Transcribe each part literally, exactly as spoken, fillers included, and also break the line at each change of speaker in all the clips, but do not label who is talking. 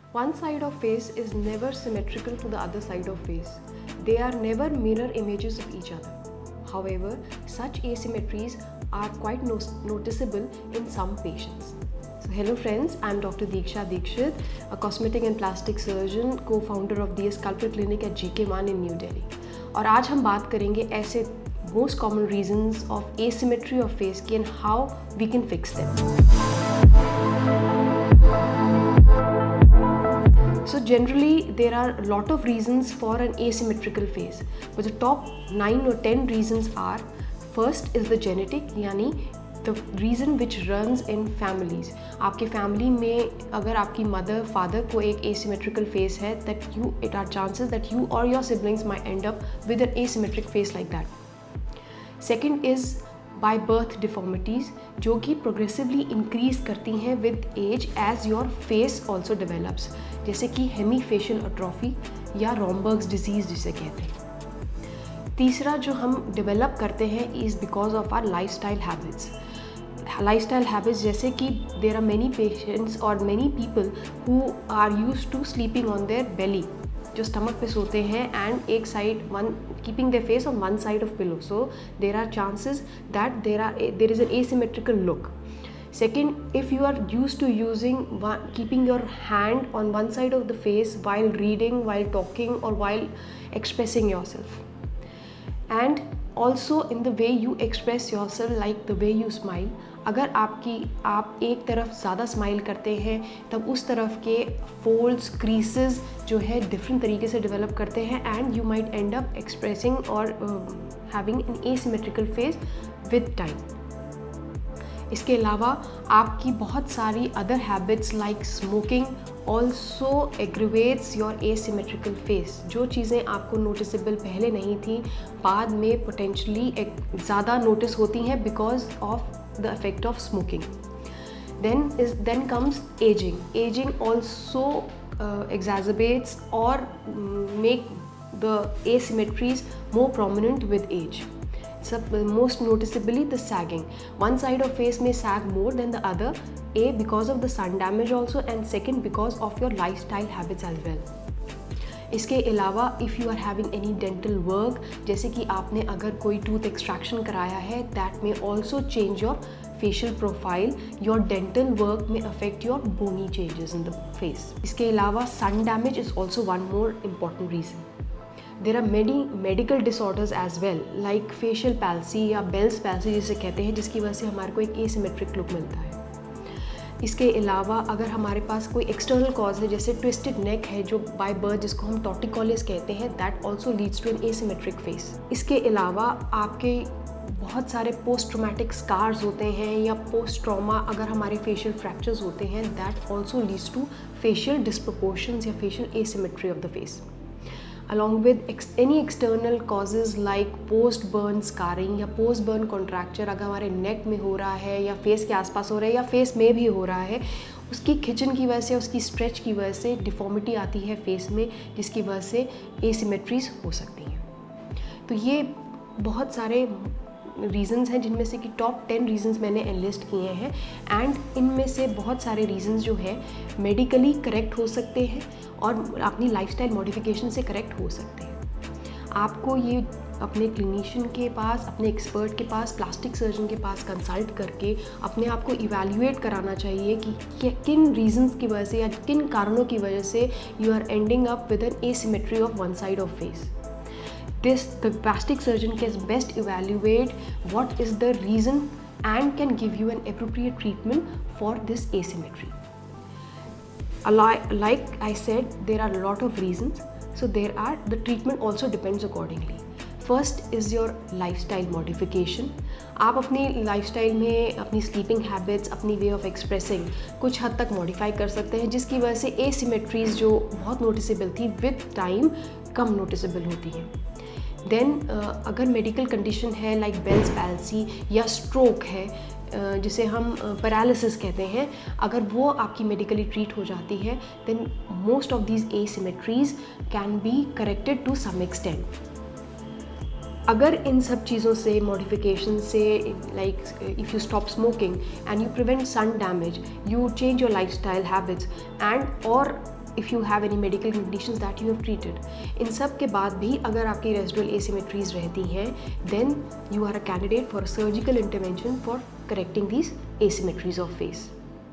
One side of face is never symmetrical to the other side of face. They are never mirror images of each other. However, such asymmetries are quite no noticeable in some patients. So, hello friends, I am Doctor Deeksha Dikshit, a cosmetic and plastic surgeon, co-founder of D S Sculpture Clinic at G K one in New Delhi. और आज हम बात करेंगे ऐसे most common reasons of asymmetry of face की and how we can fix them. So generally there are a lot of reasons for an asymmetrical face, but the top nine or ten reasons are: first is the genetic, यानी the reason which runs in families. आपके family में अगर आपकी mother father को एक asymmetrical face है, that you it are chances that you or your siblings might end up with an asymmetric face like that. Second is by birth deformities, जो कि progressively increase करती हैं with age as your face also develops, जैसे कि hemifacial atrophy या Romberg's disease जिसे कहते हैं. तीसरा जो हम develop करते हैं is because of our lifestyle habits. Lifestyle habits जैसे कि there are many patients or many people who are used to sleeping on their belly, जो स्टमक पे सोते हैं एंड एक side one keeping their face on one side of pillow, so there are chances that there are there is an asymmetrical look. Second, if you are used to using one, keeping your hand on one side of the face while reading, while talking or while expressing yourself, and also in the way you express yourself, like the way you smile. अगर आपकी आप एक तरफ ज़्यादा smile करते हैं तब उस तरफ के फोल्ड्स क्रीसेस जो है डिफरेंट तरीके से डेवलप करते हैं and you might end up expressing और having an asymmetrical face with time. इसके अलावा आपकी बहुत सारी other habits like smoking also aggravates your asymmetrical face. जो चीज़ें आपको नोटिसेबल पहले नहीं थी बाद में पोटेंशली ज़्यादा नोटिस होती हैं because of the effect of smoking. Then is then comes aging. Aging also uh, exacerbates or make the asymmetries more prominent with age. So most noticeably the sagging. One side of face may sag more than the other, A because of the sun damage also, and second because of your lifestyle habits as well. इसके अलावा if you are having any dental work, जैसे कि आपने अगर कोई tooth extraction कराया है, that में also change your facial profile. Your dental work में affect your bony changes in the face. इसके अलावा sun damage is also one more important reason. There are many medical disorders as well like facial palsy या Bell's palsy जिसे कहते हैं, जिसकी वजह से हमारे को एक एसिमेट्रिक लुक मिलता है. इसके अलावा अगर हमारे पास कोई एक्सटर्नल कॉज है जैसे ट्विस्टेड नेक है जो बाय बर्थ जिसको हम टॉर्टिकोलिस कहते हैं, that also leads to an asymmetric face. इसके अलावा आपके बहुत सारे पोस्ट ट्रॉमेटिक स्कार्स होते हैं या पोस्ट ट्रॉमा अगर हमारे फेशियल फ्रैक्चर्स होते हैं, that also leads to facial disproportions या facial asymmetry of the face. along with ex any external causes like post burn scarring या post burn contracture अगर हमारे नेक में हो रहा है या फेस के आसपास हो रहा है या फेस में भी हो रहा है, उसकी खिंचन की वजह से, उसकी स्ट्रेच की वजह से डिफॉर्मिटी आती है फेस में, जिसकी वजह से एसिमेट्रीज हो सकती हैं. तो ये बहुत सारे रीजंस हैं जिनमें से कि टॉप टेन रीजंस मैंने एनलिस्ट किए हैं एंड इनमें से बहुत सारे रीजंस जो है मेडिकली करेक्ट हो सकते हैं और अपनी लाइफस्टाइल मॉडिफिकेशन से करेक्ट हो सकते हैं. आपको ये अपने क्लिनिशियन के पास, अपने एक्सपर्ट के पास, प्लास्टिक सर्जन के पास कंसल्ट करके अपने आप को इवैल्यूएट कराना चाहिए कि किन रीजंस की वजह से या किन कारणों की वजह से you are ending up with an asymmetry of one side of face. This the plastic surgeon can best evaluate what is the reason and can give you an appropriate treatment for this asymmetry. Like I said, there are a lot of reasons, so there are the treatment also depends accordingly. First is your lifestyle modification. आप अपनी lifestyle में अपनी sleeping habits, अपनी way of expressing कुछ हद तक modify कर सकते हैं, जिसकी वजह से asymmetries जो बहुत noticeable थी with time कम noticeable होती हैं. देन uh, अगर मेडिकल कंडीशन है लाइक बेल्स पैल्सी या स्ट्रोक है uh, जिसे हम पैरालिसिस uh, कहते हैं, अगर वो आपकी मेडिकली ट्रीट हो जाती है then most of these asymmetries can be corrected to some extent. अगर इन सब चीज़ों से मॉडिफिकेशन से like if you stop smoking and you prevent sun damage, you change your lifestyle habits and और if you have any medical conditions that you have treated. इन सब के बाद भी अगर आपकी रेसिडुअल एसिमेट्रीज रहती हैं, then you are a candidate for surgical intervention for correcting these asymmetries of face.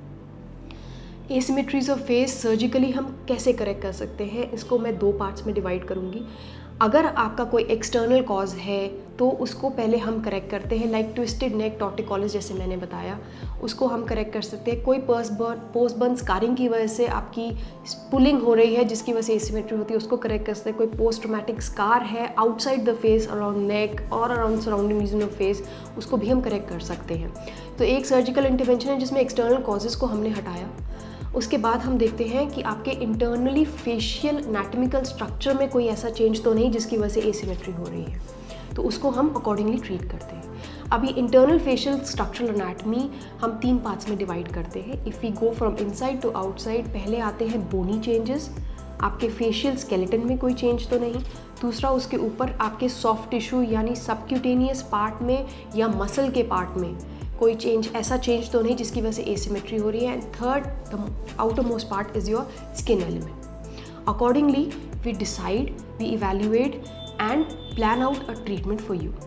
Asymmetries of face surgically हम कैसे करेक्ट कर सकते हैं, इसको मैं दो पार्ट्स में डिवाइड करूँगी। अगर आपका कोई एक्सटर्नल कॉज है तो उसको पहले हम करेक्ट करते हैं, लाइक ट्विस्टेड नेक टॉर्टिकोलिस जैसे मैंने बताया, उसको हम करेक्ट कर सकते हैं। कोई पर्स बर्न पोस्ट बर्न स्कारिंग की वजह से आपकी पुलिंग हो रही है जिसकी वजह से एसिमेट्री होती है, उसको करेक्ट कर सकते हैं। कोई पोस्ट ट्रॉमेटिक स्कार है outside the face, around neck और around surrounding region of face, उसको भी हम करेक्ट कर सकते हैं। तो एक सर्जिकल इंटरवेंशन है जिसमें एक्सटर्नल कॉजेज़ को हमने हटाया। उसके बाद हम देखते हैं कि आपके इंटरनली फेशियल एनाटॉमिकल स्ट्रक्चर में कोई ऐसा चेंज तो नहीं जिसकी वजह से एसिमेट्री हो रही है, तो उसको हम अकॉर्डिंगली ट्रीट करते हैं। अभी इंटरनल फेशियल स्ट्रक्चरल एनाटॉमी हम तीन पार्ट्स में डिवाइड करते हैं। If we go from inside to outside, पहले आते हैं बोनी चेंजेस, आपके फेशियल स्केलेटन में कोई चेंज तो नहीं। दूसरा, उसके ऊपर आपके सॉफ्ट टिश्यू यानी सबक्यूटेनियस पार्ट में या मसल के पार्ट में कोई चेंज, ऐसा चेंज तो नहीं जिसकी वजह से एसिमेट्री हो रही है। And third, the outer most part is your skin element. Accordingly we decide, we evaluate and plan out a treatment for you.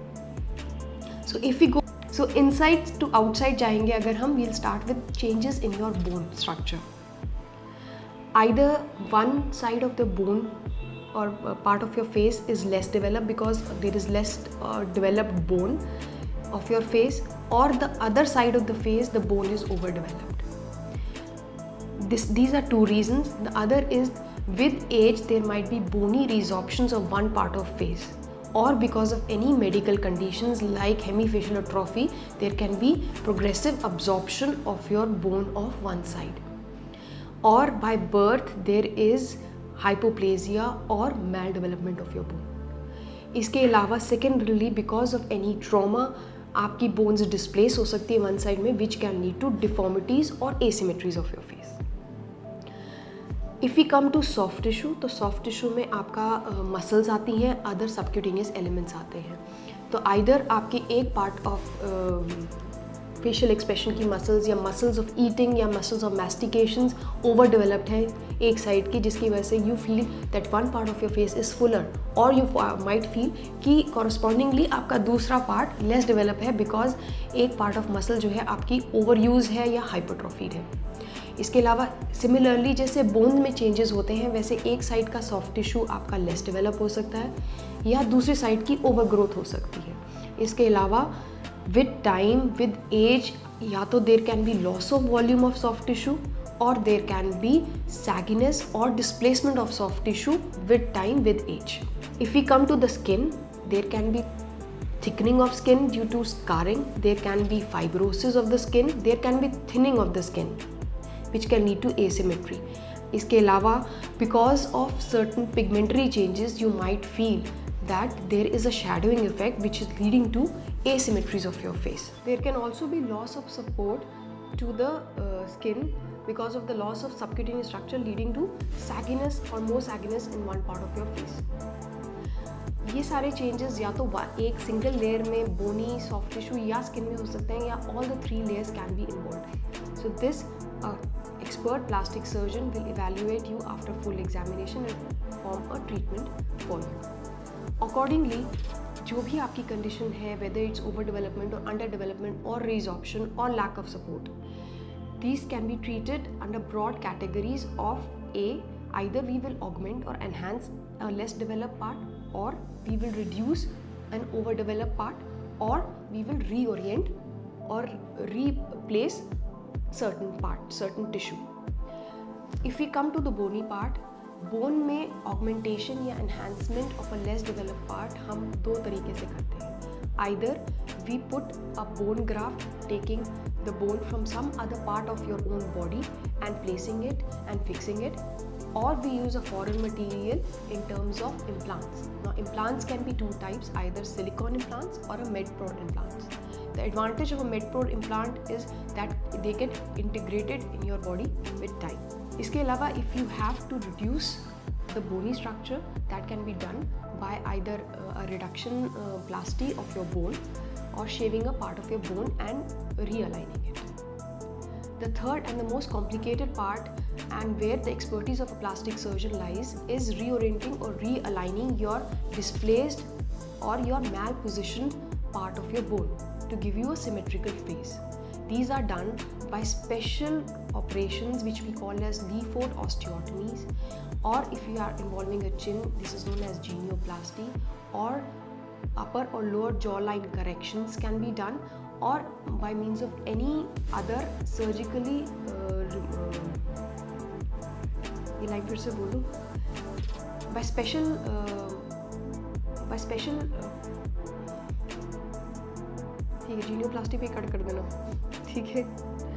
So if we go so inside to outside जाएंगे अगर हम, we'll start with changes in your bone structure. Either one side of the bone or part of your face is less developed because there is less uh, developed bone of your face, or the other side of the face the bone is overdeveloped. This, these are two reasons. The other is with age there might be bony resorptions of one part of face, or because of any medical conditions like hemifacial atrophy there can be progressive absorption of your bone of one side, or by birth there is hypoplasia और maldevelopment of your bone. इसके अलावा secondarily because of any trauma आपकी bones displace हो सकती है one side में, which can lead to deformities और asymmetries of your face. If we come to soft tissue, तो सॉफ्ट टिश्यू में आपका मसल्स uh, आती हैं, अदर सबक्यूटेनियस एलिमेंट्स आते हैं। तो आइदर आपके एक पार्ट ऑफ फेशियल एक्सप्रेशन की मसल्स या मसल्स ऑफ ईटिंग या muscles of mastications over developed है एक साइड की, जिसकी वजह से you feel that one part of your face is fuller, और यू माइट फील कि कॉरस्पॉन्डिंगली आपका दूसरा पार्ट लेस डेवलप है बिकॉज एक पार्ट ऑफ मसल जो है आपकी ओवर यूज़ है या हाइपरट्रॉफीड है। इसके अलावा सिमिलरली जैसे बोन में चेंजेस होते हैं वैसे एक साइड का सॉफ्ट टिश्यू आपका लेस डेवलप हो सकता है या दूसरी साइड की ओवर ग्रोथ हो सकती है। इसके अलावा विद टाइम, विद एज, या तो there can be loss of volume of soft tissue, or there can be sagginess or displacement of soft tissue with time, with age. If we come to the skin, there can be thickening of skin due to scarring, there can be fibrosis of the skin, there can be thinning of the skin which can lead to asymmetry. इसके अलावा because of certain pigmentary changes you might feel that there is a shadowing effect which is leading to asymmetries of your face. There can also be loss of support to the uh, skin because of the loss of subcutaneous structure leading to sagginess or more sagginess in one part of your face. ये सारे changes या तो एक single layer में bony, soft tissue या skin में हो सकते हैं, या all the three layers can be involved. So this uh, expert plastic surgeon will evaluate you after full examination and form a treatment for you. Accordingly, जो भी आपकी condition है, whether it's overdevelopment or underdevelopment or resorption or lack of support, these can be treated under broad categories of A, either we will augment or enhance a less developed part, or we will reduce an overdeveloped part, or we will reorient or replace certain part, certain tissue. If we come to the bony part, bone में augmentation या enhancement of a less developed part हम दो तरीके से करते हैं। Either we put a bone graft taking the bone from some other part of your own body and placing it and fixing it, or we use a foreign material in terms of implants. Now implants can be two types, either silicone implants or a MedProd implants. The advantage of a MedProd implant is that they get integrated in your body with time. इसके अलावा if you have to reduce the bony structure, that can be done by either uh, a reduction uh, plasty of your bone or shaving a part of your bone and realigning it. The third and the most complicated part, and where the expertise of a plastic surgeon lies, is reorienting or realigning your displaced or your malpositioned part of your bone to give you a symmetrical face. These are done by special operations which we call as Le Fort osteotomies, or if you are involving a chin, this is known as genioplasty, or upper or lower jawline corrections can be done, or by means of any other surgically ये line फिर से बोलूँ by special uh, by special ठीक है जीनियोप्लास्टी पे cut कर देना, ठीक है,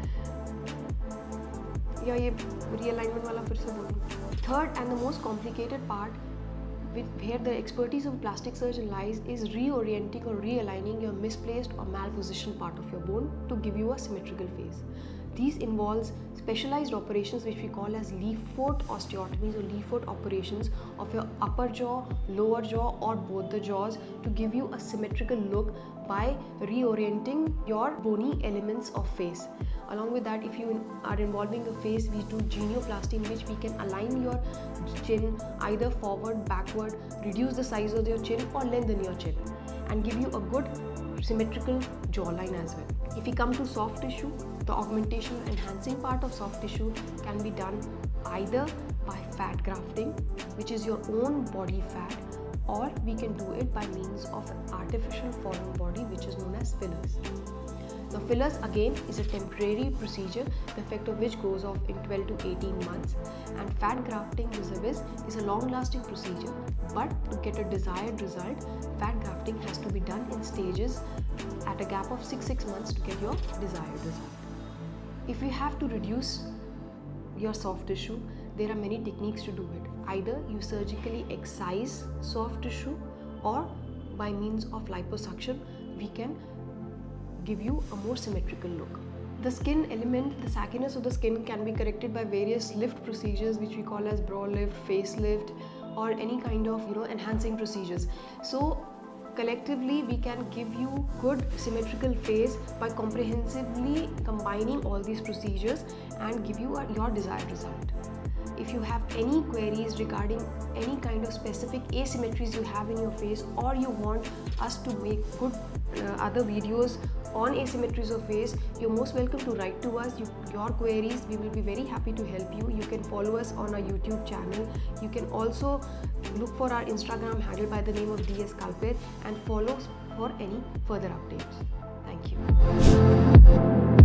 या ये रीअलाइनमेंट वाला फिर से बोलूँ. Third and the most complicated part, with where the expertise of a plastic surgeon lies, is reorienting or realigning your misplaced or malpositioned part of your bone to give you a symmetrical face. These involves specialized operations which we call as Le Fort osteotomies or Le Fort operations of your upper jaw, lower jaw, or both the jaws to give you a symmetrical look by reorienting your bony elements of face. Along with that, if you are involving a face, we do genioplasty, in which we can align your chin either forward, backward, reduce the size of your chin, or lengthen your chin and give you a good symmetrical jawline as well. If we come to soft tissue, the augmentation enhancing part of soft tissue can be done either by fat grafting, which is your own body fat, or we can do it by means of artificial foreign body, which is known as fillers. Now, fillers again is a temporary procedure, the effect of which goes off in twelve to eighteen months, and fat grafting vis-a-vis is a long-lasting procedure, but to get a desired result, fat grafting has to be done in stages at a gap of six, six months to get your desired result. If you have to reduce your soft tissue, there are many techniques to do it. Either you surgically excise soft tissue, or by means of liposuction, we can give you a more symmetrical look. The skin element, the sagginess of the skin can be corrected by various lift procedures which we call as brow lift, face lift, or any kind of, you know, enhancing procedures. So collectively we can give you good symmetrical face by comprehensively combining all these procedures and give you a, your desired result. If you have any queries regarding any kind of specific asymmetries you have in your face, or you want us to make good uh, other videos on asymmetries of face, you're most welcome to write to us. You, your queries, we will be very happy to help you. You can follow us on our YouTube channel. You can also look for our Instagram handle by the name of D S Kalpit and follow for any further updates. Thank you.